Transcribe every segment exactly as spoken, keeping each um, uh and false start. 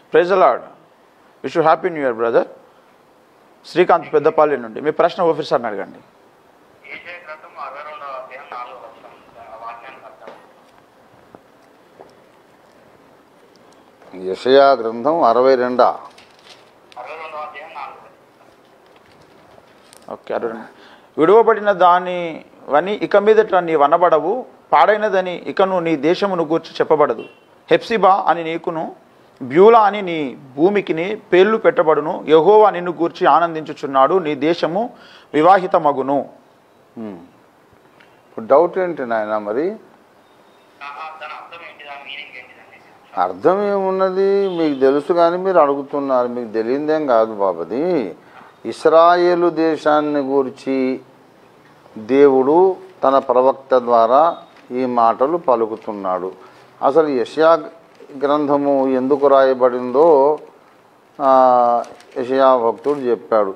Praise the Lord. Wish you happy new year brother. Srikanth Peddapalli నుండి మీ ప్రశ్న ఆఫీసర్ని అడగండి. యెషయా గ్రంథం అరవై రెండా ఓకే. అరవై విడువబడిన దాని వని ఇక మీదట నీ వనబడవు, పాడైనదని ఇకను నీ దేశమును గూర్చి చెప్పబడదు. హెప్సిబా అని నీకును, బ్యూలా అని నీ భూమికిని పేర్లు పెట్టబడును. యెహోవా నిన్ను గూర్చి ఆనందించుచున్నాడు, నీ దేశము వివాహిత మగును. ఇప్పుడు డౌట్ ఏంటి నాయన, మరి అర్థం ఏమున్నది మీకు తెలుసు కానీ మీరు అడుగుతున్నారు. మీకు తెలియదేం కాదు బాబది. ఇశ్రాయేలు దేశాన్ని గురించి దేవుడు తన ప్రవక్త ద్వారా ఈ మాటలు పలుకుతున్నాడు. అసలు యెషయా గ్రంథము ఎందుకు రాయబడిందో యెషయా భక్తుడు చెప్పాడు.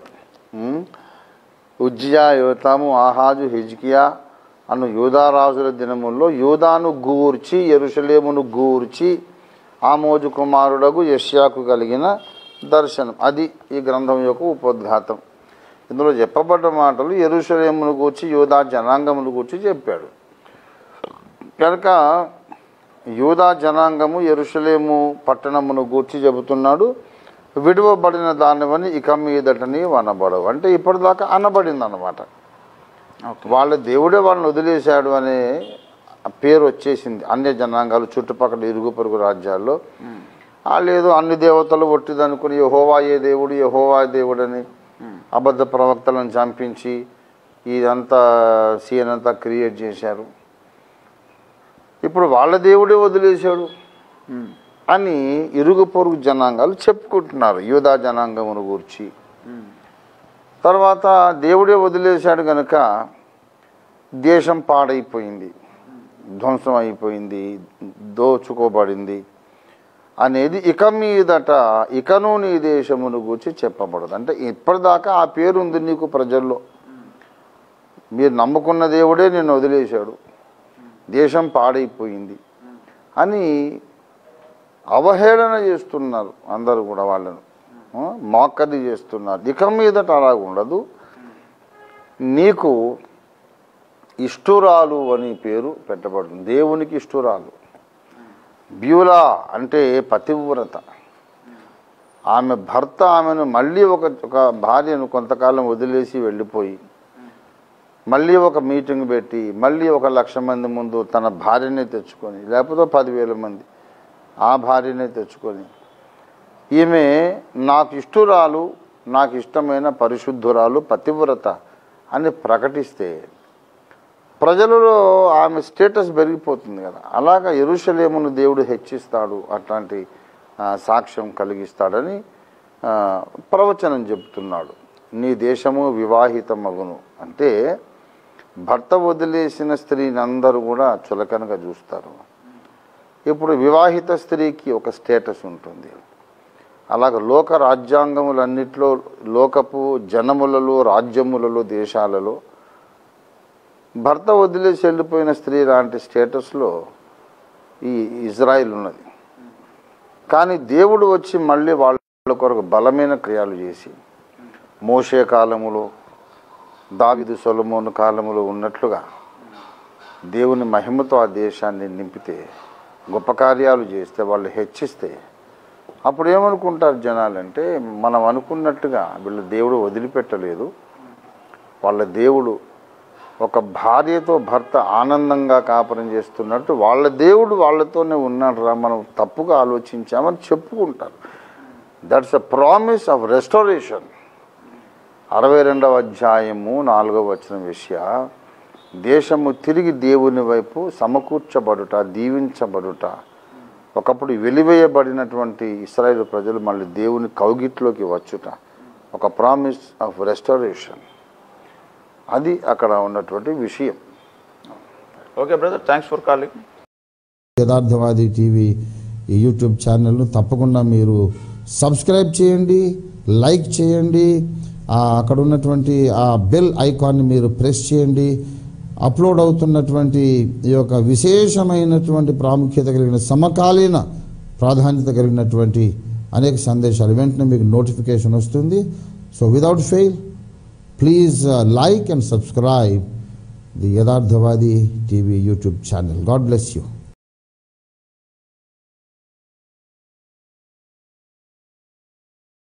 ఉజ్జియా, యోతాము, ఆహాజు, హిజ్కియా అను యూదారాజుల దినముల్లో యూదాను గూర్చి యెరూషలేమును గూర్చి ఆమోజు కుమారుడగు యెషయాకు కలిగిన దర్శనం. అది ఈ గ్రంథం యొక్క ఉపోద్ఘాతం. ఇందులో చెప్పబడ్డ మాటలు యెరూషలేమును గూర్చి యూదా జనాంగమును గూర్చి చెప్పాడు కనుక యూదా జనాంగము యెరూషలేము పట్టణమును గూర్చి చెబుతున్నాడు. విడువబడిన దానివని ఇక మీదటని వనబడవు అంటే ఇప్పటిదాకా అనబడింది అన్నమాట. వాళ్ళ దేవుడే వాళ్ళని వదిలేశాడు అనే పేరు వచ్చేసింది అన్య జనాంగాలు, చుట్టుపక్కల ఇరుగు పొరుగు రాజ్యాల్లో. వాళ్ళు ఏదో అన్ని దేవతలు ఒట్టిదనుకుని యెహోవాయే దేవుడు యెహోవా దేవుడని అబద్ధ ప్రవక్తలను చంపించి ఇదంతా సీన్ అంతా క్రియేట్ చేశారు. ఇప్పుడు వాళ్ళ దేవుడే వదిలేశాడు అని ఇరుగు పొరుగు జనాంగాలు చెప్పుకుంటున్నారు యూదా జనాంగమును గూర్చి. తర్వాత దేవుడే వదిలేశాడు కనుక దేశం పాడైపోయింది, ధ్వంసం అయిపోయింది, దోచుకోబడింది అనేది ఇక మీదట ఇకను నీ దేశమును గూర్చి చెప్పబడదు. అంటే ఇప్పటిదాకా ఆ పేరు ఉంది నీకు ప్రజల్లో. మీరు నమ్ముకున్న దేవుడే నిన్ను వదిలేశాడు, దేశం పాడైపోయింది అని అవహేళన చేస్తున్నారు అందరూ కూడా, వాళ్ళను మోకరి చేస్తున్నారు. ఇక మీదట అలా ఉండదు, నీకు ఇష్టురాలు అని పేరు పెట్టబడుతుంది, దేవునికి ఇష్టురాలు. బ్యూలా అంటే పతివ్రత. ఆమె భర్త ఆమెను మళ్ళీ ఒక ఒక భార్యను కొంతకాలం వదిలేసి వెళ్ళిపోయి మళ్ళీ ఒక మీటింగ్ పెట్టి మళ్ళీ ఒక లక్ష మంది ముందు తన భార్యనే తెచ్చుకొని, లేకపోతే పదివేల మంది ఆ భార్యనే తెచ్చుకొని ఈమె నాకు ఇష్టురాలు, నాకు ఇష్టమైన పరిశుద్ధురాలు, పతివ్రత అని ప్రకటిస్తే ప్రజలలో ఆమె స్టేటస్ పెరిగిపోతుంది కదా. అలాగా యెరూషలేమును దేవుడు హెచ్చిస్తాడు, అట్లాంటి సాక్ష్యం కలిగిస్తాడని ప్రవచనం చెబుతున్నాడు. నీ దేశము వివాహితమగును అంటే భర్త వదిలేసిన స్త్రీని అందరూ కూడా చులకనగా చూస్తారు. ఇప్పుడు వివాహిత స్త్రీకి ఒక స్టేటస్ ఉంటుంది. అలాగ లోక రాజ్యాంగములన్నిట్లో, లోకపు జనములలో, రాజ్యములలో, దేశాలలో భర్త వదిలేసి వెళ్ళిపోయిన స్త్రీ లాంటి స్టేటస్లో ఈ ఇజ్రాయిల్ ఉన్నది. కానీ దేవుడు వచ్చి మళ్ళీ వాళ్ళ కొరకు బలమైన క్రియలు చేసి మోషే కాలములో, దావీదు సొలొమోను కాలములో ఉన్నట్లుగా దేవుని మహిమతో ఆ దేశాన్ని నింపితే, గొప్ప కార్యాలు చేస్తే, వాళ్ళు హెచ్చిస్తే అప్పుడు ఏమనుకుంటారు జనాలంటే, మనం అనుకున్నట్టుగా వీళ్ళ దేవుడు వదిలిపెట్టలేదు, వాళ్ళ దేవుడు ఒక భార్యతో భర్త ఆనందంగా కాపురం చేస్తున్నట్టు వాళ్ళ దేవుడు వాళ్ళతోనే ఉన్నాడు రా, మనం తప్పుగా ఆలోచించామని చెప్పుకుంటారు. That's a promise of restoration. అరవై రెండవ అధ్యాయము నాలుగవ వచనం విషయ దేశము తిరిగి దేవుని వైపు సమకూర్చబడుట, దీవించబడుట. ఒకప్పుడు వెలివేయబడినటువంటి ఇశ్రాయేలు ప్రజలు మళ్ళీ దేవుని కౌగిట్లోకి వచ్చుట, ఒక ప్రామిస్ ఆఫ్ రెస్టోరేషన్. అది అక్కడ ఉన్నటువంటి విషయం. Okay brother, thanks for calling. Yatharthavadi TV YouTube ఛానల్ను తప్పకుండా మీరు సబ్స్క్రైబ్ చేయండి, లైక్ చేయండి, అక్కడ ఉన్నటువంటి ఆ బెల్ ఐకాన్ని మీరు ప్రెస్ చేయండి. అప్లోడ్ అవుతున్నటువంటి ఈ యొక్క విశేషమైనటువంటి ప్రాముఖ్యత కలిగిన, సమకాలీన ప్రాధాన్యత కలిగినటువంటి అనేక సందేశాలు వెంటనే మీకు నోటిఫికేషన్ వస్తుంది. So without fail please like and subscribe the Yatharthavadi TV YouTube channel. God bless you.